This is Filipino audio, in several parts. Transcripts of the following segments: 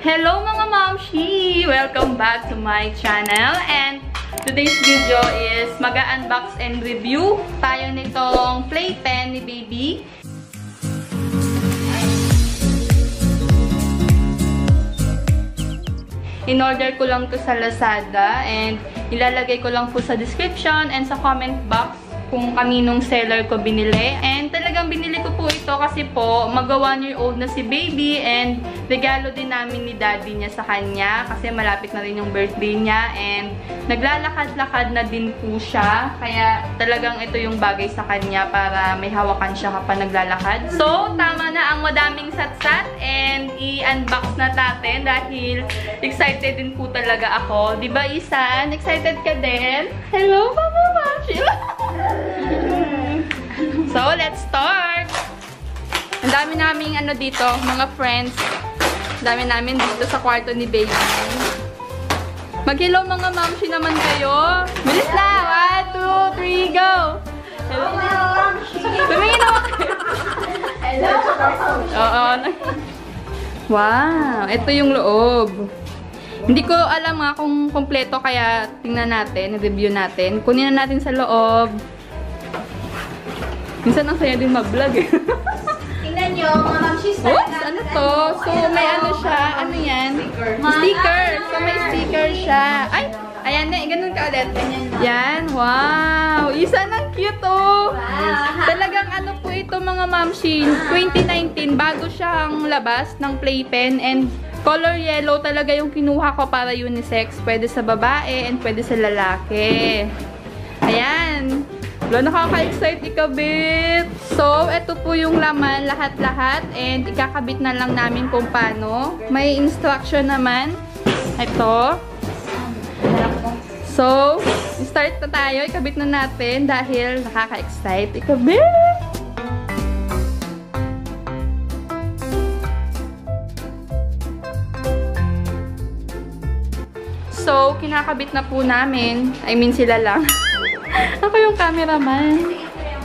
Hello mga Momshi! Welcome back to my channel, and today's video is mag-unbox and review tayo nitong playpen ni baby. In-order ko lang to sa Lazada and ilalagay ko lang po sa description and sa comment box kung kaninong seller ko binili. And talagang binili ko po ito kasi po mag-1-year-old na si baby and regalo din namin ni daddy niya sa kanya kasi malapit na rin yung birthday niya and naglalakad-lakad na din po siya. Kaya talagang ito yung bagay sa kanya para may hawakan siya kapag naglalakad. So, tama na ang madaming satsat and i-unbox na natin dahil excited din po talaga ako. Diba, Isan? Excited ka din? Hello, Mama Mashi! So, let's start! Ang dami naming dito, mga friends. Ang dami namin dito sa kwarto ni baby. Mag-hello mga mamshi naman kayo. Bilis na! 1, 2, 3, go! Hello! Tumingin ako kayo. Hello! Oo. Wow! Ito yung loob. Hindi ko alam nga kung kompleto kaya tingnan natin, review natin. Kunin na natin sa loob. Minsan ang saya din mag-vlog eh. Tingnan nyo, mga mamshis. Oops! Ano to? So, may ano siya. Ano yan? Sticker. So, may sticker siya. Ay! Ayan na. Ganun ka ulit. Yan. Wow! Isa ng cute oh! Talagang ano po ito mga mamshi. 2019, bago siyang labas ng playpen and color yellow talaga yung kinuha ko para unisex. Pwede sa babae and pwede sa lalaki. Ayan. Wala, nakaka-excite ikabit. So, ito po yung laman, lahat-lahat. And ikakabit na lang namin kung paano. May instruction naman. Ito. So, start na tayo. Ikabit na natin dahil nakaka-excite ikabit. So, kinakabit na po namin. I mean, sila lang. Ako yung cameraman.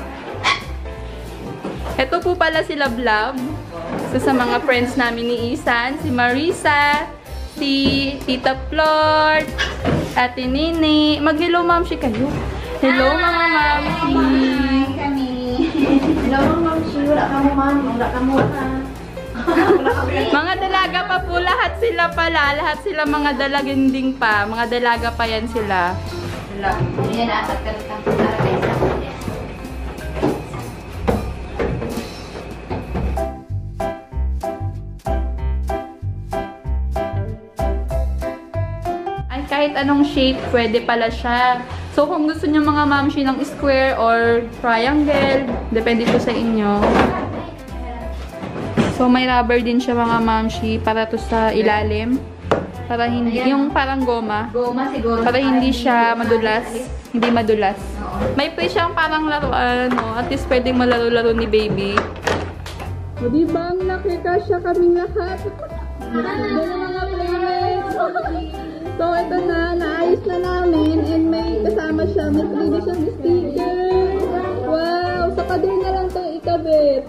Ito po pala si Love. So, sa mga friends namin ni Isan, si Marisa, si Tita Flor, Ate Nini. Mag-hello, Mamshi kayo. Hello, mga Mamshi. Kami. Hello, mga mamshi. Wala ka mo, ma'am. Wala ka mo, ha? Mga dalaga pa po, lahat sila pala. Lahat sila mga dalaginding pa. Mga dalaga pa yan sila. Yan na, pagkalitan ko para kayo. Ay, kahit anong shape, pwede pala siya. So, kung gusto niyo mga mamshi ng square or triangle, depende po sa inyo. So, may rubber din siya mga mamshi para to sa ilalim. Para hindi, yung parang goma. Goma siguro. Para hindi siya madulas. Hindi madulas. May play siyang parang laruan, no? At least pwedeng malaro-laro ni baby. O, diba? Nakikasya kaming lahat. Ganun mga playmates. So, ito na. Naayos na namin. And may kasama siya. May pwede siyang sticker. Wow! Sa pader na lang itong ikabit.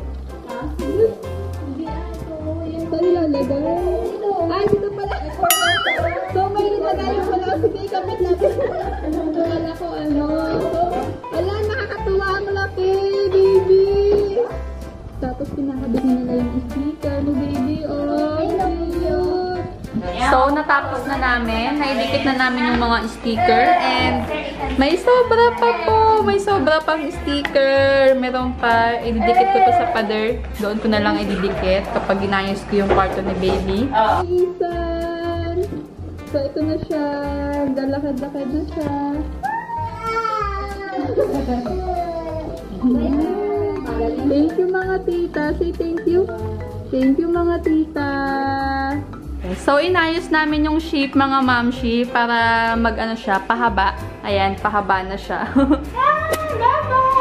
Saan ilalagay? Ay, dito pala. So, may nilagay pala. Sige, ikabit natin. Wala ko ano. So, wala, nakakatuwa ang laki, baby. Tapos, pinakabit nila yung sticker ni baby. Oh, cute. So, natapos na namin. Naidikit na namin yung mga sticker. And, may sobra pa po. May sobra pang sticker. Meron pa. Ididikit ko to sa pader. Doon ko na lang ididikit kapag ginayos ko yung kwarto ni baby. Isan! So, ito na siya. Dalakad-lakad na siya. Thank you mga tita. Say thank you. Thank you mga tita. So, inayos namin yung shape mga mamshi para mag-ano siya, pahaba. Ayan, pahaba na siya. Bye-bye!